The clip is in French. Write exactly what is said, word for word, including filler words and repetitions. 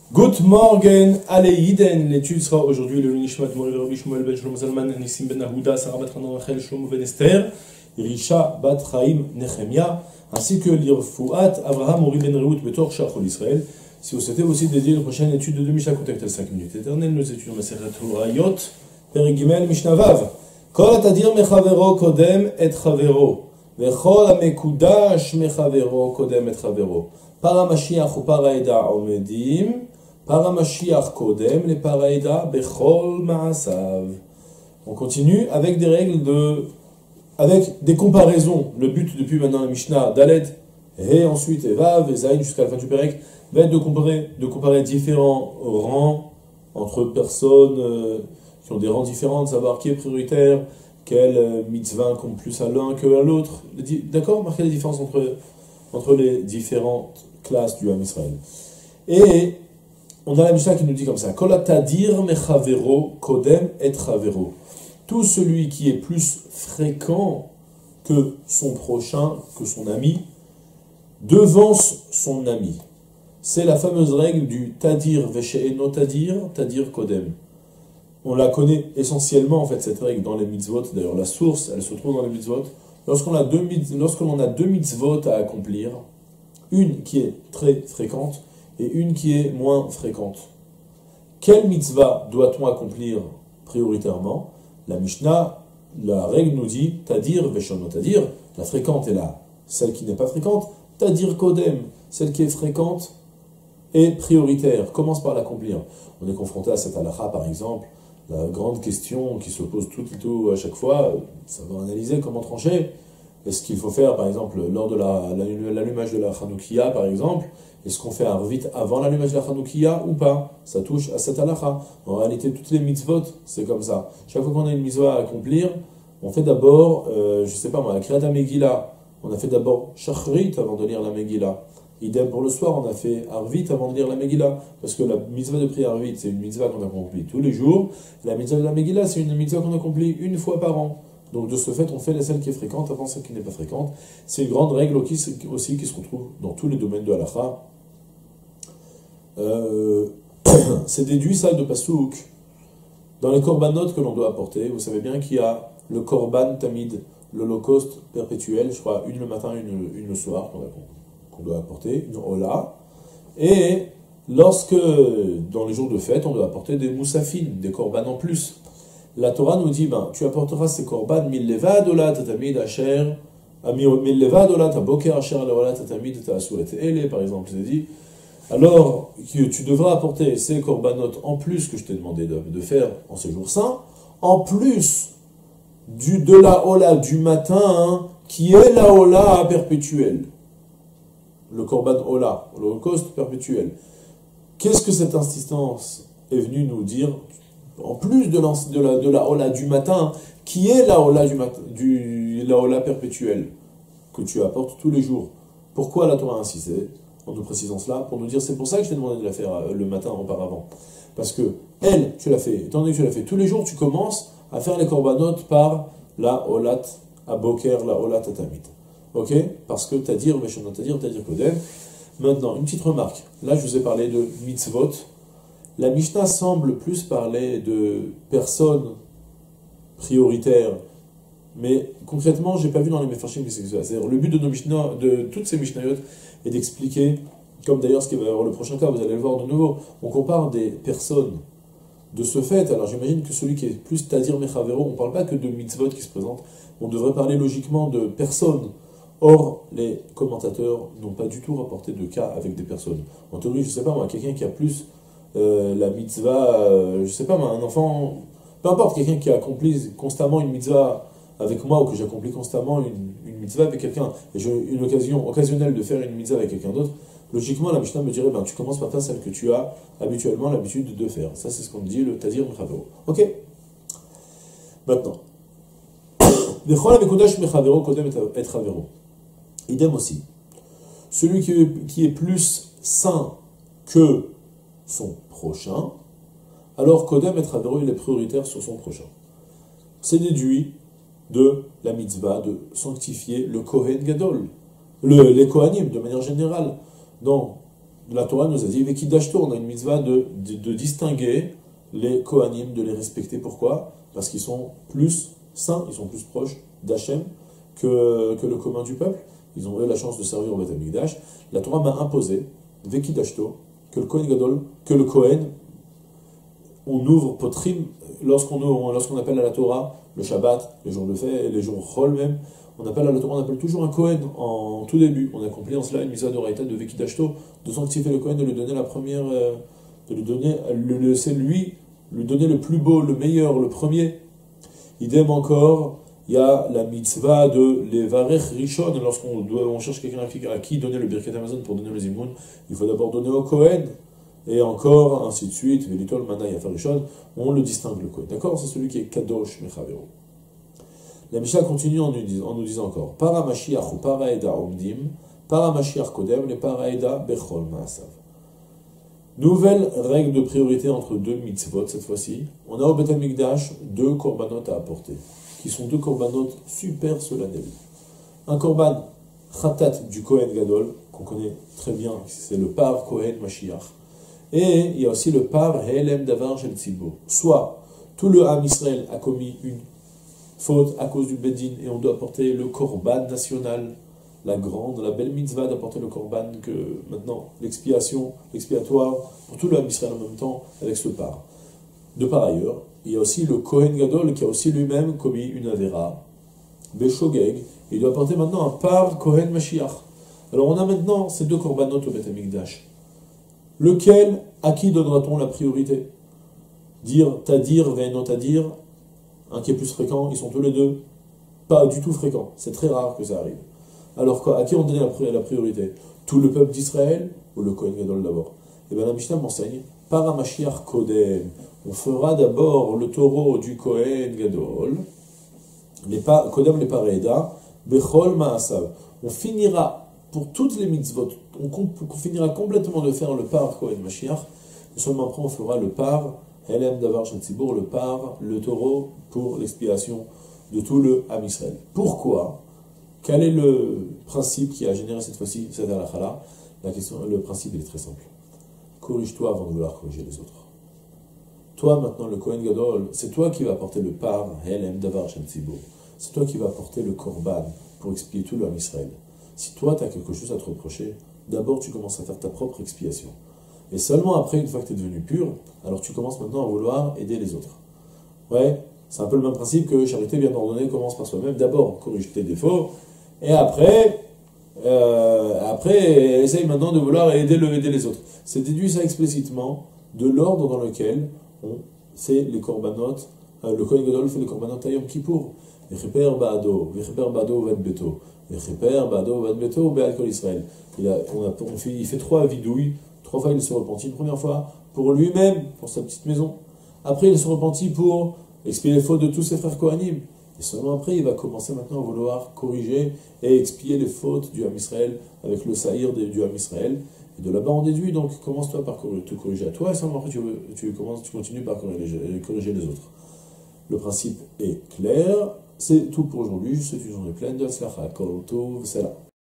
Good morning, allez Yiden, l'étude sera aujourd'hui le Nishmat Mori Rabbi Shmuel ben Shlomo Zalman, Nissim ben Ahuda, Sarah bat Hanan Rachel, Shlomo ben Esther, Risha bat Chaim Nechemia, ainsi que l'Irfouat Abraham Mori ben Rehout Betor Shachol Israël. Si vous souhaitez aussi dédier une prochaine étude de Mishnah, contactez cinq minutes éternelles, nous étudions Masechet Horayot, Perek Gimel, Mishnah Vav. Kol atadir mechavero kodem et chavero, vechol amekudash mechavero kodem et chavero. Para Mashiach ou para Eda omedim, para Mashiach kodem, les para Eda bechol ma'asav. On continue avec des règles de, avec des comparaisons. Le but depuis maintenant la Mishnah Dalet, et ensuite Evav, et Zayin jusqu'à la fin du Perek, va être de comparer, de comparer différents rangs entre personnes euh, qui ont des rangs différents, de savoir qui est prioritaire, quel euh, mitzvah compte plus à l'un que à l'autre. D'accord? Marquer la différence entre, entre les différentes classes du Ham Israël. Et on a la Mishnah qui nous dit comme ça: Kol atadir mechavero kodem et chavero. Tout celui qui est plus fréquent que son prochain, que son ami, devance son ami. C'est la fameuse règle du tadir veshe'eno tadir, tadir kodem. On la connaît essentiellement, en fait, cette règle dans les mitzvot. D'ailleurs, la source, elle se trouve dans les mitzvot. Lorsqu'on a deux, lorsqu'on a deux mitzvot à accomplir, une qui est très fréquente et une qui est moins fréquente, quelle mitzvah doit-on accomplir prioritairement? La Mishnah, la règle nous dit tadir veshe'eno tadir, la fréquente est là, celle qui n'est pas fréquente, tadir kodem, celle qui est fréquente et prioritaire, commence par l'accomplir. On est confronté à cette halakha, par exemple, la grande question qui se pose tout et tout à chaque fois, ça va analyser comment trancher. Est-ce qu'il faut faire, par exemple, lors de la, la, l'allumage de la Chanoukia, par exemple, est-ce qu'on fait Arvit avant l'allumage de la Chanoukia ou pas? Ça touche à cette halakha. En réalité, toutes les mitzvot, c'est comme ça. Chaque fois qu'on a une mitzvah à accomplir, on fait d'abord, euh, je sais pas moi, la Kriyat Megillah. On a fait d'abord Shachrit avant de lire la Megillah. Idem pour le soir, on a fait Arvit avant de lire la Megillah. Parce que la mitzvah de prière Arvit, c'est une mitzvah qu'on accomplit tous les jours. La mitzvah de la Megillah, c'est une mitzvah qu'on accomplit une fois par an. Donc de ce fait, on fait celle qui est fréquente avant celle qui n'est pas fréquente. C'est une grande règle aussi qui se retrouve dans tous les domaines de halakha. Euh, c'est déduit ça de Passouk. Dans les korbanot que l'on doit apporter, vous savez bien qu'il y a le korban tamid, l'holocauste perpétuel, je crois, une le matin, une, une le soir, qu'on doit apporter, une hola. Et lorsque, dans les jours de fête, on doit apporter des moussafines, des korban en plus. La Torah nous dit, ben, tu apporteras ces korban, mil levad olat tamid asher, mil levad olat aboker asher olat tamid ta'asulet ele, par exemple, c'est dit. Alors que tu devras apporter ces corbanotes en plus que je t'ai demandé de, de faire en ces jours saints, en plus du, de la hola du matin, hein, qui est la hola perpétuelle. Le korban hola, l'holocauste perpétuel. Qu'est-ce que cette insistance est venue nous dire? En plus de, de, la, de la hola du matin, qui est la hola, du mat, du, la hola perpétuelle, que tu apportes tous les jours. Pourquoi la Torah a insisté en nous précisant cela? Pour nous dire, c'est pour ça que je t'ai demandé de la faire le matin auparavant. Parce que, elle, tu l'as fait, étant donné que tu l'as fait tous les jours, tu commences à faire les corbanotes par la holat aboker, la holat atamit. Ok? Parce que tadir, veshe'eno tadir, tadir kodem. Maintenant, une petite remarque. Là, je vous ai parlé de mitzvot. La Mishnah semble plus parler de personnes prioritaires. Mais concrètement, je n'ai pas vu dans les Mefarshim que c'est ça. C'est-à-dire, le but de, nos Mishnah, de toutes ces Mishnayot est d'expliquer, comme d'ailleurs ce qui va y avoir le prochain cas, vous allez le voir de nouveau, on compare des personnes. De ce fait, alors j'imagine que celui qui est plus tadir mechavero, on ne parle pas que de mitzvot qui se présentent, on devrait parler logiquement de personnes. Or, les commentateurs n'ont pas du tout rapporté de cas avec des personnes. En théorie, je ne sais pas moi, quelqu'un qui a plus euh, la mitzvah, euh, je ne sais pas moi, un enfant, peu importe, quelqu'un qui accomplit constamment une mitzvah avec moi, ou que j'accomplis constamment une, une mitzvah avec quelqu'un, et j'ai une occasion occasionnelle de faire une mitzvah avec quelqu'un d'autre, logiquement la Mishnah me dirait, ben, tu commences par faire celle que tu as habituellement l'habitude de faire. Ça, c'est ce qu'on dit, le tadir mechavero. Ok? Maintenant. Idem aussi. Celui qui est, qui est plus saint que son prochain, alors kodem et chavero, il est prioritaire sur son prochain. C'est déduit de la mitzvah de sanctifier le Kohen Gadol, le, les Kohanim de manière générale. Dans la Torah nous a dit, Vekidashto, on a une mitzvah de, de, de distinguer les Kohanim, de les respecter. Pourquoi? Parce qu'ils sont plus saints, ils sont plus proches d'Hachem que, que le commun du peuple. Ils ont eu la chance de servir au Beth Amikdash. La Torah m'a imposé, Vekidashto, que le Kohen Gadol, que le Kohen, on ouvre Potrim, lorsqu'on lorsqu'on appelle à la Torah, le Shabbat, les jours de fête, les jours Chol même, on appelle à la Torah, on appelle toujours un Kohen en tout début. On accomplit en cela une mise à d'oraïta de Vekidashto, de sanctifier le Kohen, de lui donner la première, euh, de lui donner, le, c'est lui, lui donner le plus beau, le meilleur, le premier. Idem encore, il y a la mitzvah de l'Evarech Rishon, lorsqu'on on cherche quelqu'un à qui donner le Birkat Hamazon pour donner le Zimoun, il faut d'abord donner au Kohen, et encore, ainsi de suite, Velitol, Mana, Yafa Rishon, on le distingue le Kohen. D'accord? C'est celui qui est Kadosh Mechavero. La Mishnah continue en nous disant, en nous disant encore, Para Mashiach ou Para Eda Omdim, Para Mashiach Kodem, les Para Eda Bechol Maasav. Nouvelle règle de priorité entre deux mitzvot cette fois-ci. On a au Beth Amikdash deux korbanot à apporter, qui sont deux korbanot super solennels. Un korban Khatat du Kohen Gadol, qu'on connaît très bien, c'est le par Kohen Mashiach. Et il y a aussi le par Helem Davar Shel Tzibur. Soit tout le Ham Israël a commis une faute à cause du Bedin et on doit apporter le korban national, la grande, la belle mitzvah d'apporter le korban, que maintenant l'expiation, l'expiatoire pour tout le Ham Israël en même temps avec ce par. De par ailleurs, il y a aussi le Kohen Gadol qui a aussi lui-même commis une avera, Beshogeg, il doit apporter maintenant un par Kohen Mashiach. Alors on a maintenant ces deux korbanot au Beth Amikdash. Lequel, à qui donnera-t-on la priorité? Dire, tadir, ve'eno tadir, un qui est plus fréquent, ils sont tous les deux pas du tout fréquents. C'est très rare que ça arrive. Alors quoi, à qui on donne la priorité? Tout le peuple d'Israël ou le Kohen Gadol d'abord? Et bien la Mishnah m'enseigne, para Mashiach Kodem, on fera d'abord le taureau du Kohen Gadol, les pa, Kodem les Pareda, Bechol Maasav. On finira pour toutes les mitzvot, on, on finira complètement de faire le par Kohen Mashiach, et seulement après on fera le par Helem Davar Shel Tzibur, le par, le taureau pour l'expiation de tout le Ham Israël. Pourquoi? Quel est le principe qui a généré cette fois-ci cette halakha-là? La question, le principe est très simple. Corrige-toi avant de vouloir corriger les autres. Toi maintenant le Kohen Gadol, c'est toi qui vas apporter le par Helem Davar Shel Tzibur. C'est toi qui vas apporter le korban pour expier tout le Ham Israël. Si toi, tu as quelque chose à te reprocher, d'abord tu commences à faire ta propre expiation. Et seulement après, une fois que tu es devenu pur, alors tu commences maintenant à vouloir aider les autres. Ouais, c'est un peu le même principe que charité bien ordonnée commence par soi-même. D'abord, corrige tes défauts, et après, euh, après, essaye maintenant de vouloir aider, le, aider les autres. C'est déduit ça explicitement de l'ordre dans lequel on fait les korbanot, euh, le Kohen Gadol fait les korbanot à Yom Kippour. Vecheper ba'ado, vecheper ba'ado vad beto. Vecheper ba'ado vad beto be'al kol Israël. Il, a, on a, on fait, il fait trois vidouilles, trois fois il se repentit. Une première fois pour lui-même, pour sa petite maison. Après il se repentit pour expier les fautes de tous ses frères Kohanim. Et seulement après il va commencer maintenant à vouloir corriger et expier les fautes du Ham Israël avec le saïr du Ham Israël. Et de là-bas on déduit, donc commence-toi par te corriger à toi, et seulement après tu, tu, commences, tu continues par corriger, corriger les autres. Le principe est clair. C'est tout pour aujourd'hui. Je vous souhaite une journée pleine de Slachat. Kol Tov, c'est là.